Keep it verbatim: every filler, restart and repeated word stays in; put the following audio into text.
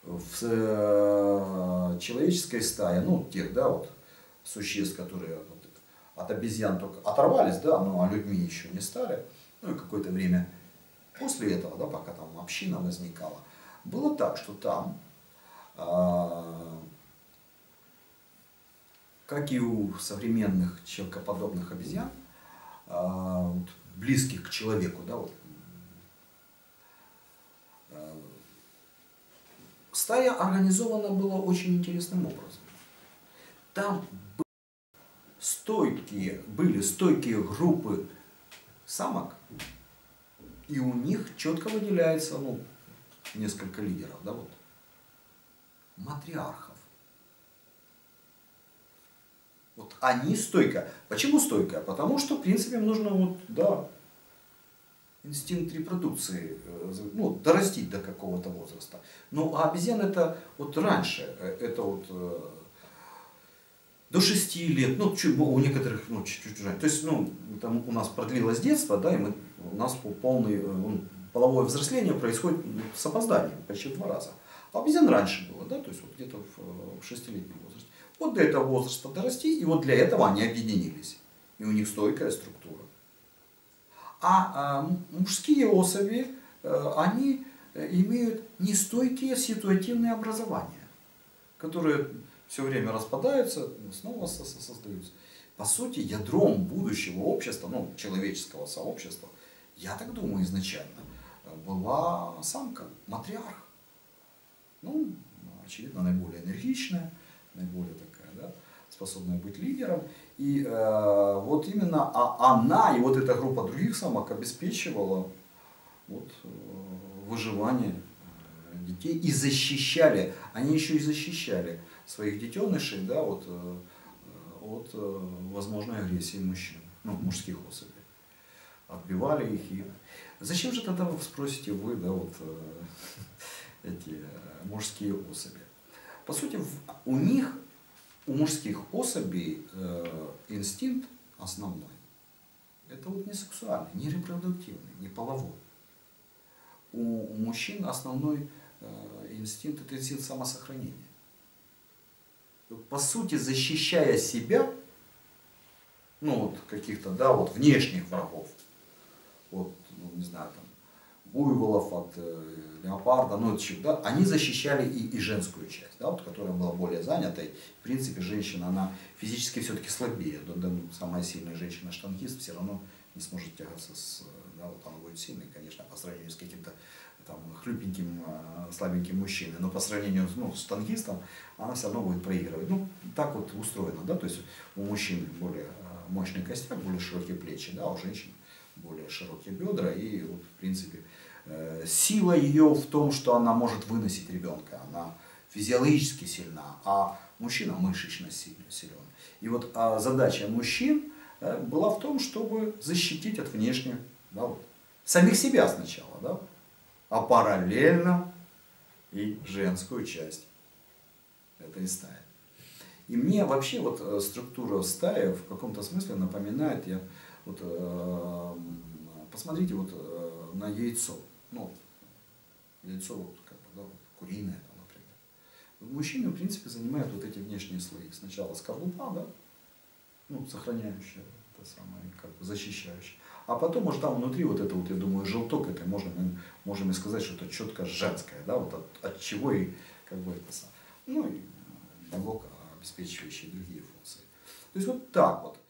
в э, человеческой стае, ну, тех, да, вот, существ, которые вот, от обезьян только оторвались, да, ну, а людьми еще не стали, ну, и какое-то время после этого, да, пока там община возникала, было так, что там, э, как и у современных человекоподобных обезьян, э, вот, близких к человеку, да, вот, э, стая организована была очень интересным образом. Там стойкие, были стойкие группы самок, и у них четко выделяется, ну, несколько лидеров, да, вот, матриархов. Вот они стойкая. Почему стойкая? Потому что, в принципе, нужно, вот, да, инстинкт репродукции, ну, дорастить до какого-то возраста. Ну, а обезьян это вот раньше, это вот до шести лет, ну, чуть, у некоторых, ну, чуть-чуть раньше. То есть, ну, там у нас продлилось детство, да, и мы, у нас полный, ну, половое взросление происходит с опозданием, почти в два раза. А обезьян раньше было, да, то есть, вот где-то в шестилетнем возрасте. Вот до этого возраста дорасти, и вот для этого они объединились. И у них стойкая структура. А, а мужские особи, они имеют нестойкие ситуативные образования, которые все время распадаются, снова создаются. По сути, ядром будущего общества, ну, человеческого сообщества, я так думаю, изначально была самка, матриарх. Ну, очевидно, наиболее энергичная, наиболее такая, да, способная быть лидером. И э, вот именно а она и вот эта группа других самок обеспечивала вот, э, выживание детей и защищали, они еще и защищали своих детенышей, да, вот, э, от э, возможной агрессии мужчин, ну, мужских особей. Отбивали их. И... Зачем же тогда, вы спросите вы, да, вот, э, эти мужские особи? По сути, у них, у мужских особей э, инстинкт основной. Это вот не сексуальный, не репродуктивный, не половой. У, у мужчин основной э, инстинкт – это инстинкт самосохранения. По сути, защищая себя, ну вот каких-то, да, вот внешних врагов, вот, ну, не знаю, там, буйволов, от э, леопарда, ну, да, они защищали и, и женскую часть, да, вот, которая была более занятой. В принципе, женщина, она физически все-таки слабее. Да, да, самая сильная женщина-штангист все равно не сможет тягаться с, да, вот она будет сильной, конечно, по сравнению с каким-то там хлюпеньким, слабеньким мужчиной, но по сравнению, ну, с штангистом она все равно будет проигрывать. Ну, так вот устроено, да, то есть у мужчин более мощный костяк, более широкие плечи, да, у женщин более широкие бедра, и, вот, в принципе, э, сила ее в том, что она может выносить ребенка, она физиологически сильна, а мужчина мышечно силен. И вот а задача мужчин э, была в том, чтобы защитить от внешних, да, вот, самих себя сначала, да, а параллельно и женскую часть этой стаи. И мне вообще вот структура стаи в каком-то смысле напоминает, я, вот, э, посмотрите вот, э, на яйцо. Ну, яйцо вот, как бы, да, куриное, там, например. Мужчины, в принципе, занимают вот эти внешние слои. Сначала скорлупа, да, ну, сохраняющая, это самое, как бы защищающая. А потом уже там внутри вот это вот, я думаю, желток, это можно, мы можем и сказать, что это четко женское, да, вот от, от чего и как бы это самое. Ну и белок, обеспечивающие другие функции. То есть вот так вот.